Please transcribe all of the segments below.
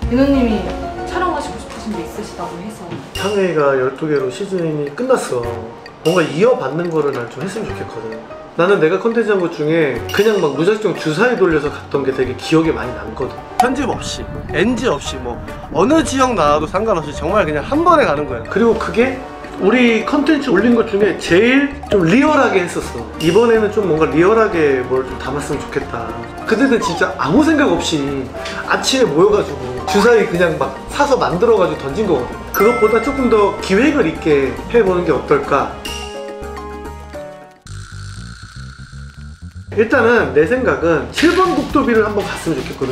민호님이 촬영하시고 싶으신 게 있으시다고 해서. 상해가 12개로 시즌이 끝났어. 뭔가 이어받는 거를 난 좀 했으면 좋겠거든. 나는 내가 컨텐츠 한 것 중에 그냥 막 무작정 주사위 돌려서 갔던 게 되게 기억에 많이 남거든. 편집 없이, NG 없이 뭐 어느 지역 나와도 상관없이 정말 그냥 한 번에 가는 거야. 그리고 그게 우리 컨텐츠 올린 것 중에 제일 좀 리얼하게 했었어. 이번에는 좀 뭔가 리얼하게 뭘 좀 담았으면 좋겠다. 그때는 진짜 아무 생각 없이 아침에 모여가지고 주사위 그냥 막 사서 만들어가지고 던진 거거든. 그것보다 조금 더 기획을 있게 해보는 게 어떨까. 일단은 내 생각은 7번 국도비를 한번 갔으면 좋겠거든.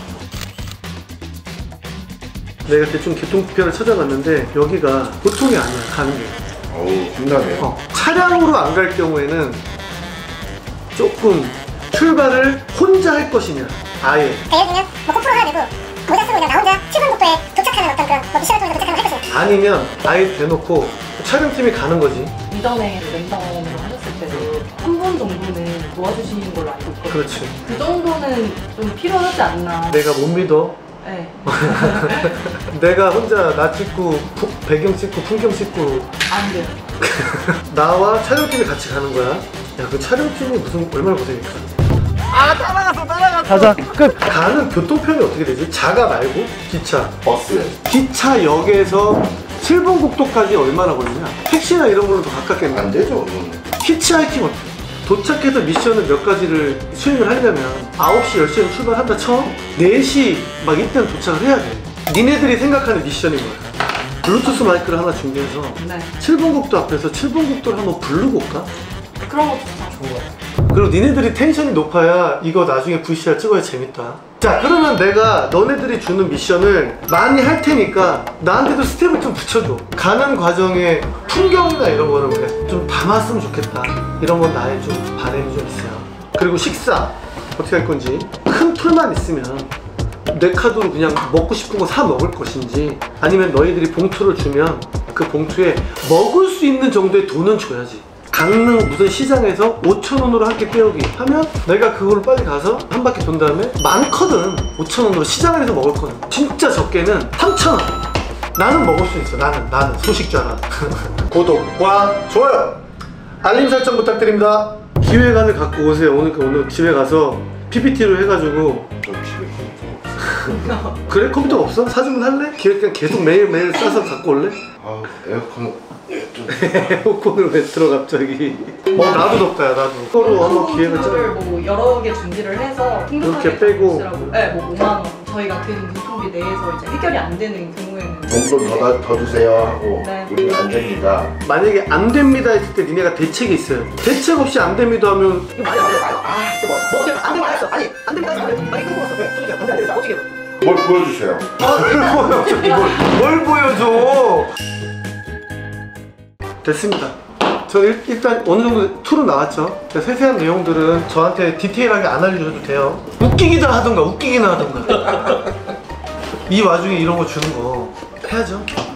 내가 대충 교통표를 찾아봤는데 여기가 보통이 아니야, 가는 게. 어우, 힘나네. 차량으로 안 갈 경우에는 조금 출발을 혼자 할 것이냐, 아예. 예를 들면 뭐 코프로 해야 되고 모자 쓰고 그냥 나 혼자 7번 국도에 도착하는 어떤 그런 뭐 미션을 통해서 도착하는 걸 할 것이냐. 아니면 아예 대놓고 촬영팀이 가는 거지. 이전에 랜덤으로 하셨을 때도 한 분 정도는 도와주시는 걸로 알고 있거든요. 그렇지. 그 정도는 좀 필요하지 않나. 내가 못 믿어. 네. 내가 혼자 나 찍고 배경 찍고 풍경 찍고 안 돼요. 나와 촬영팀이 같이 가는 거야. 야, 그 촬영팀이 무슨 얼마나 고생일까. 따라갔어. 가자. 끝. 가는 교통편이 어떻게 되지? 자가 말고 기차. 버스. 기차역에서 7번 국도까지 얼마나 걸리냐? 택시나 이런 걸로 더 가깝겠네. 안 되죠. 히치하이킹 어때? 도착해서 미션을 몇 가지를 수행을 하려면 9시, 10시에 출발한다 쳐? 4시 막 이때는 도착을 해야 돼. 니네들이 생각하는 미션인 거야. 블루투스 마이크를 하나 준비해서 네. 7번 국도 앞에서 7번 국도를 한번 부르고 올까? 그런 것도 다 좋은 것 같아요. 그리고 니네들이 텐션이 높아야 이거 나중에 VCR 찍어야 재밌다. 자, 그러면 내가 너네들이 주는 미션을 많이 할 테니까 나한테도 스텝을 좀 붙여줘. 가는 과정에 풍경이나 이런 거를 그래 좀 담았으면 좋겠다. 이런 건 나의 좀 바람이 좀 있어요. 그리고 식사 어떻게 할 건지. 큰 풀만 있으면 내 카드로 그냥 먹고 싶은 거 사 먹을 것인지, 아니면 너희들이 봉투를 주면 그 봉투에 먹을 수 있는 정도의 돈은 줘야지. 강릉 무슨 시장에서 5,000원으로 한 끼 때우기 하면 내가 그거를 빨리 가서 한 바퀴 돈 다음에 많거든. 5,000원으로 시장 안에서 먹을 거는 진짜 적게는 3,000원. 나는 먹을 수 있어. 나는 소식자라. 구독과 좋아요, 알림 설정 부탁드립니다. 기획안을 갖고 오세요. 오늘 집에 가서 PPT로 해가지고. 저 집에 컴퓨터 없어. 그래? 컴퓨터 없어? 사주면 할래? 기획안 계속 매일매일 싸서 갖고 올래? 아, 에어컨 좀. 에어컨을 왜 틀어 갑자기? 나도 덥다. 야, 나도. 서로 한번 기획을 짜. 뭐 여러 개 준비를 해서 이렇게 빼고. 네, 뭐 5만 원 저희가 그 교통비 내에서 이제 해결이 안 되는 경우에는 돈좀 더 주세요 하고. 네. 우리 안 됩니다. 만약에 안 됩니다 했을 때 니네가 대책이 있어요. 대책 없이 안 됩니다 하면 이거 말이 안 돼. 뭐 어떻게 안 됩니다 했어. 아니 안 됩니다 했어. 많이 끊고 왔어. 안 됩니다. 어떻게 해요? 뭘 보여주세요. 뭘 보여줘? 됐습니다. 저 일단 어느 정도 툴은 나왔죠. 세세한 내용들은 저한테 디테일하게 안 알려줘도 돼요. 웃기기나 하던가 웃기기나 하던가. 이 와중에 이런 거 주는 거 해야죠.